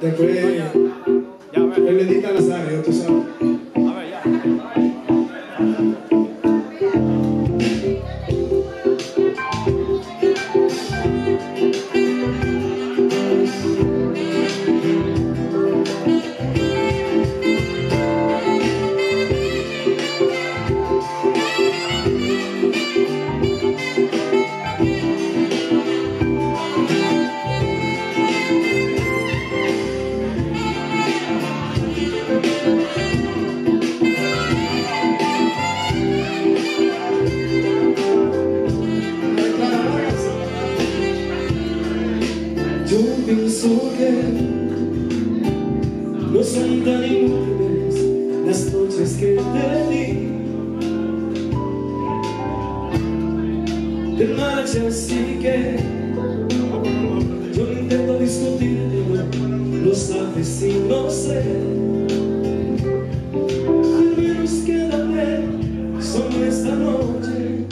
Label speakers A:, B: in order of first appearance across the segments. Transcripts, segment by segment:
A: Después él le dedica a Nazario, tú sabes. Yo pienso que no son tan inútiles las noches que te di. Te marchas y que yo no intento discutirlo, lo sabes y no sé. Al menos quédate solo esta noche.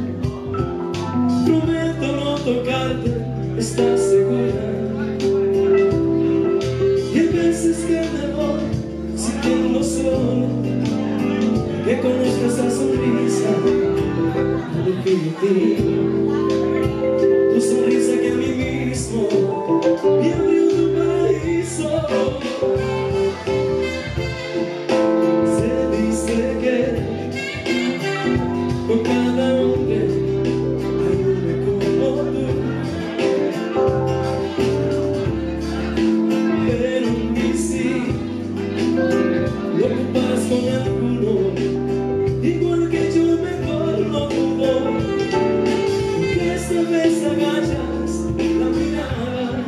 A: Prometo no tocarte, ¿estás segura? Y hay veces que me voy sintiendo solo, que conozcas la sonrisa definitiva, tu sonrisa que a mí mismo me abrió tu paraíso. Se dice que con cada hombre hay uno como tú. No comparas con alguno, igual que yo mejor no pudo, que esta vez agachas la mirada,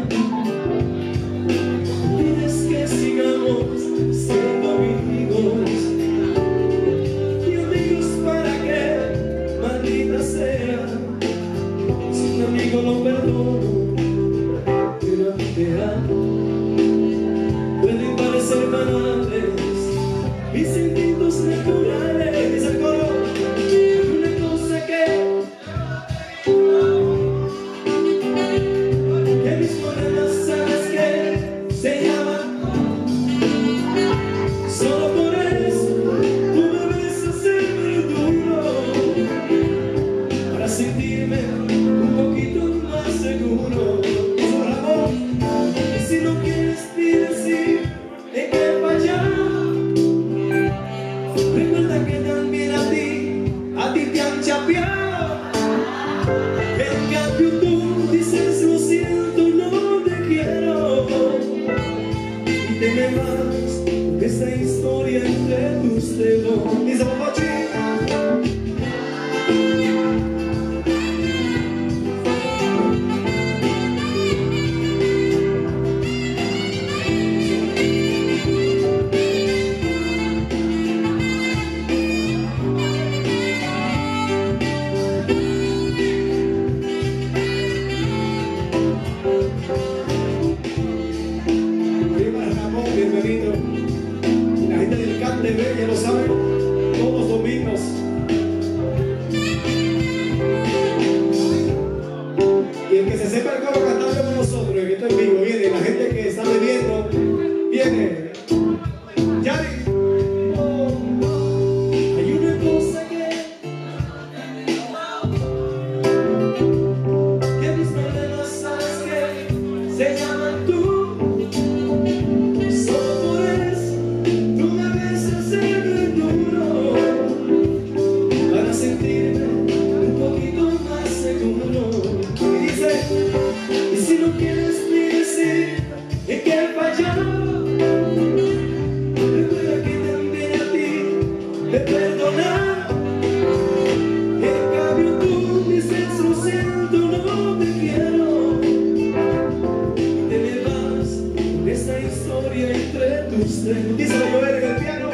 A: pides que sigamos siendo amigos. Y amigos para qué, maldita sea, si un amigo lo perdono, pero a ti te amo. Pueden parecer banales mis instintos naturales, el coro, una cosa que mis problemas, sabes que se llaman. Solo por eso tú me besas el duro, para sentirme un poquito más seguro. Por amor, y si no quieres ni decir en qué fallar, recuerda que también a ti te han chapeado. En cambio tú dices lo siento, no te quiero, y te me vas con esa historia entre tus dedos. Dice Papachi. Bienvenido. La gente del Camp de Bella lo sabe, todos los domingos. Y el que se sepa el coro cantando con nosotros, que está en vivo, viene. La gente que está bebiendo, viene. Yari. Hay una cosa que mis problemas, sabes que se llaman tú. Y si no quieres ni decir en qué falló, recuerda que también a ti te perdonar. En cambio tú dices lo siento, no te quiero, y te me vas con esta historia entre tus dedos. Díselo yo en el piano.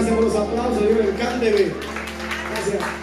A: Gracias por los aplausos, Dios, el cánteme. Gracias.